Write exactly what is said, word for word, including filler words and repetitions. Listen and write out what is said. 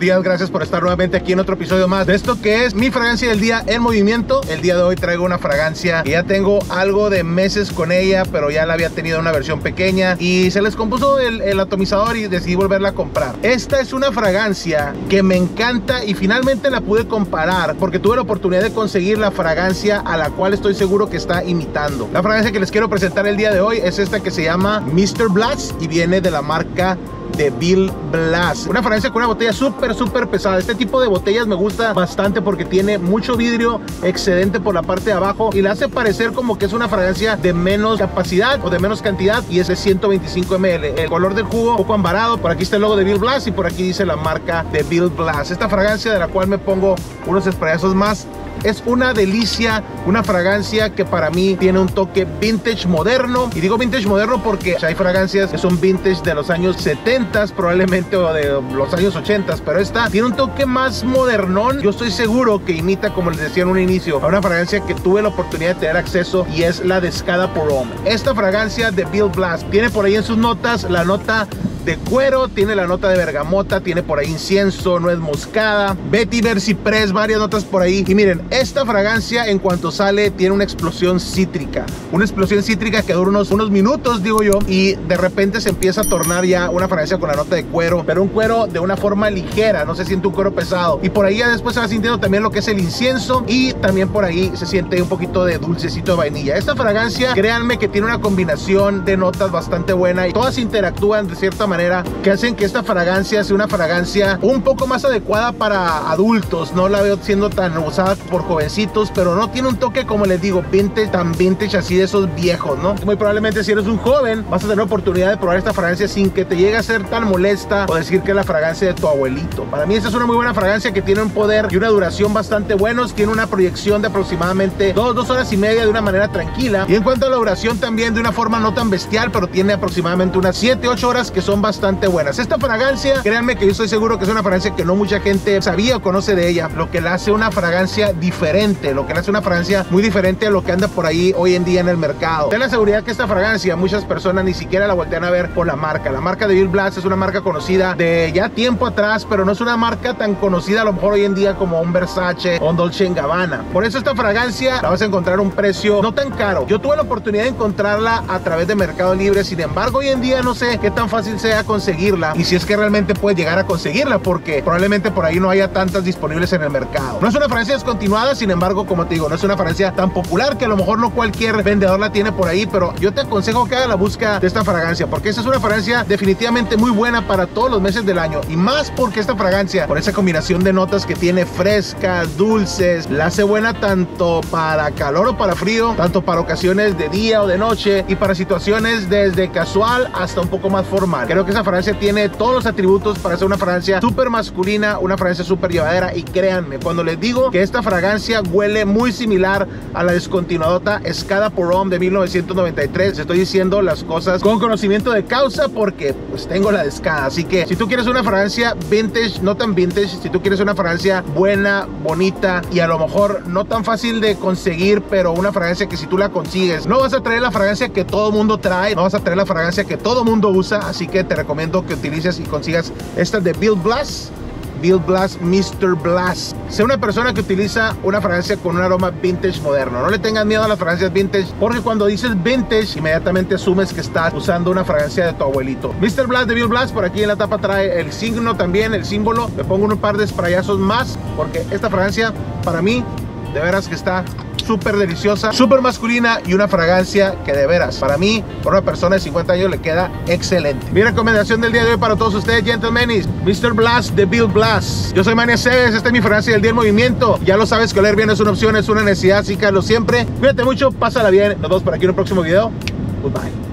días, gracias por estar nuevamente aquí en otro episodio más de esto que es mi fragancia del día en movimiento. El día de hoy traigo una fragancia que ya tengo algo de meses con ella, pero ya la había tenido en una versión pequeña y se les compuso el, el atomizador y decidí volverla a comprar. Esta es una fragancia que me encanta y finalmente la pude comparar porque tuve la oportunidad de conseguir la fragancia a la cual estoy seguro que está imitando. La fragancia que les quiero presentar el día de hoy es esta que se llama mister Blast y viene de la marca de Bill Blass. Una fragancia con una botella súper súper pesada. Este tipo de botellas me gusta bastante porque tiene mucho vidrio excedente por la parte de abajo y la hace parecer como que es una fragancia de menos capacidad o de menos cantidad, y es de ciento veinticinco mililitros. El color del jugo un poco ambarado. Por aquí está el logo de Bill Blass y por aquí dice la marca de Bill Blass. Esta fragancia, de la cual me pongo unos sprayazos más, es una delicia, una fragancia que para mí tiene un toque vintage moderno. Y digo vintage moderno porque hay fragancias que son vintage de los años setenta probablemente, o de los años ochenta, pero esta tiene un toque más modernón. Yo estoy seguro que imita, como les decía en un inicio, a una fragancia que tuve la oportunidad de tener acceso, y es la de Escada Pour Homme. Esta fragancia de Bill Blass tiene por ahí en sus notas la nota de cuero, tiene la nota de bergamota, tiene por ahí incienso, nuez moscada, vetiver, ciprés, varias notas por ahí. Y miren, esta fragancia en cuanto sale tiene una explosión cítrica, una explosión cítrica que dura unos, unos minutos, digo yo, y de repente se empieza a tornar ya una fragancia con la nota de cuero, pero un cuero de una forma ligera, no se siente un cuero pesado. Y por ahí ya después se va sintiendo también lo que es el incienso, y también por ahí se siente un poquito de dulcecito de vainilla. Esta fragancia, créanme que tiene una combinación de notas bastante buena y todas interactúan de cierta manera manera que hacen que esta fragancia sea una fragancia un poco más adecuada para adultos. No la veo siendo tan usada por jovencitos, pero no tiene un toque, como les digo, vintage, tan vintage así de esos viejos, ¿no? Muy probablemente si eres un joven vas a tener oportunidad de probar esta fragancia sin que te llegue a ser tan molesta o decir que es la fragancia de tu abuelito. Para mí esta es una muy buena fragancia que tiene un poder y una duración bastante buenos. Tiene una proyección de aproximadamente dos, dos horas y media de una manera tranquila, y en cuanto a la duración también de una forma no tan bestial, pero tiene aproximadamente unas siete, ocho horas que son bastante buenas. Esta fragancia, créanme que yo estoy seguro que es una fragancia que no mucha gente sabía o conoce de ella, lo que la hace una fragancia diferente, lo que la hace una fragancia muy diferente a lo que anda por ahí hoy en día en el mercado. Ten la seguridad que esta fragancia muchas personas ni siquiera la voltean a ver por la marca. La marca de Bill Blass es una marca conocida de ya tiempo atrás, pero no es una marca tan conocida a lo mejor hoy en día como un Versace o un Dolce and Gabbana. Por eso esta fragancia la vas a encontrar a un precio no tan caro. Yo tuve la oportunidad de encontrarla a través de Mercado Libre, sin embargo hoy en día no sé qué tan fácil sea conseguirla y si es que realmente puedes llegar a conseguirla, porque probablemente por ahí no haya tantas disponibles en el mercado. No es una fragancia descontinuada, sin embargo, como te digo, no es una fragancia tan popular que a lo mejor no cualquier vendedor la tiene por ahí, pero yo te aconsejo que hagas la búsqueda de esta fragancia, porque esta es una fragancia definitivamente muy buena para todos los meses del año, y más porque esta fragancia, por esa combinación de notas que tiene, frescas, dulces, la hace buena tanto para calor o para frío, tanto para ocasiones de día o de noche, y para situaciones desde casual hasta un poco más formal. Creo que esa fragancia tiene todos los atributos para ser una fragancia súper masculina, una fragancia súper llevadera, y créanme cuando les digo que esta fragancia huele muy similar a la descontinuada Escada Pour Homme de mil novecientos noventa y tres. Les estoy diciendo las cosas con conocimiento de causa porque pues tengo la de Escada. Así que si tú quieres una fragancia vintage, no tan vintage, si tú quieres una fragancia buena, bonita y a lo mejor no tan fácil de conseguir, pero una fragancia que si tú la consigues, no vas a traer la fragancia que todo mundo trae, no vas a traer la fragancia que todo mundo usa, así que te recomiendo que utilices y consigas esta de Bill Blass. Bill Blass mister Blass. Sé una persona que utiliza una fragancia con un aroma vintage moderno. No le tengas miedo a las fragancias vintage, porque cuando dices vintage inmediatamente asumes que estás usando una fragancia de tu abuelito. mister Blass de Bill Blass, por aquí en la tapa trae el signo también, el símbolo. Me pongo un par de sprayazos más porque esta fragancia para mí de veras que está súper deliciosa, súper masculina, y una fragancia que de veras para mí, por una persona de cincuenta años, le queda excelente. Mi recomendación del día de hoy para todos ustedes, gentlemen, es mister Blass de Bill Blass. Yo soy Manny Aceves, esta es mi fragancia del día en movimiento. Ya lo sabes que oler bien es una opción, es una necesidad, así que hazlo siempre. Cuídate mucho, pásala bien, nos vemos por aquí en un próximo video. Goodbye.